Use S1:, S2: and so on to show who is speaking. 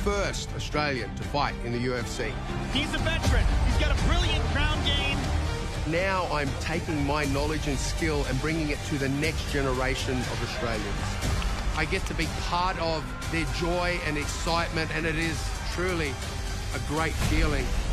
S1: first Australian to fight in the UFC.
S2: He's a veteran. He's got a brilliant ground game.
S1: Now I'm taking my knowledge and skill and bringing it to the next generation of Australians. I get to be part of their joy and excitement, and it is truly a great feeling.